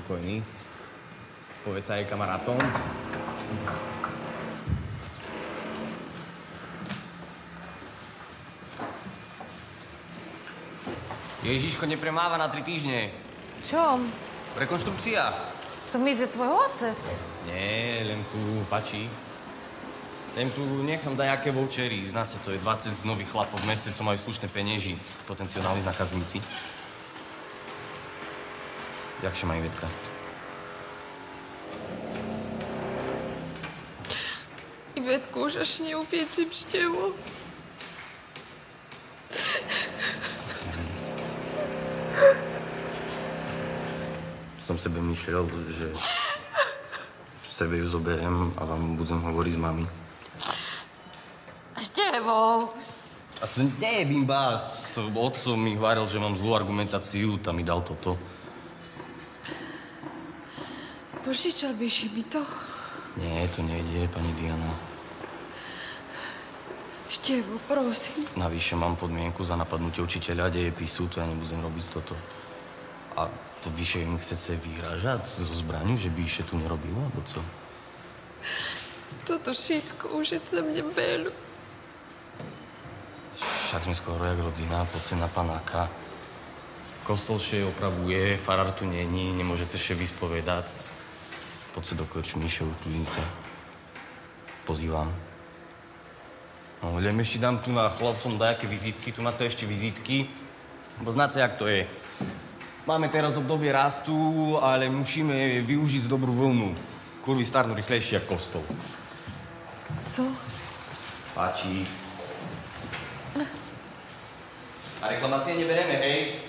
spokojný. Povedz aj kamarátom. Ježiško nepremáva na 3 týždne. Čo? Rekonštrukcia. To mi ide tvoj otec. Nie, len tu pačí. Len tu nechám dajaké vouchery. Znáte, to je 20 nových chlapov v meste, co majú slušné penieži. Potenciálni zákazníci. Jakže mají Větka? Ivetku už až neuvěcím štěvo. Som sebe myslel, že sebe ju zoberiem a vám budem hovoriť s mami. Števo! A to nie je bimbás. To otco mi hovoril, že mám zlú argumentáciu, tam mi dal toto. Požičal byš mi to? Nie, to nejde, pani Diana. Števo, prosím. Navyše mám podmienku za napadnutie učiteľa dejepisu, to ja nebudem robiť z toto. A to vyše im chcete vyhrážať zo zbraňu, že by ešte tu nerobilo, alebo co? Toto všetko už je za mňa veľa. Však sme skoro jak rodzina, poď sem na panáka. Kostol še opravuje, farár tu není, nemôžete še vyspovedať. Poď sa do krčmy, še ukludím sa. Pozývam. No, len ešte dám tu na chlapcom dajaké vizitky, tu na co ešte vizitky. Bo znáte, jak to je. Máme teraz obdobie rastu, ale musíme využiť dobrú vlnu. Kurvy starnú rýchlejšie ako kostol. Co? Páči. A reklamácie nebereme, hej?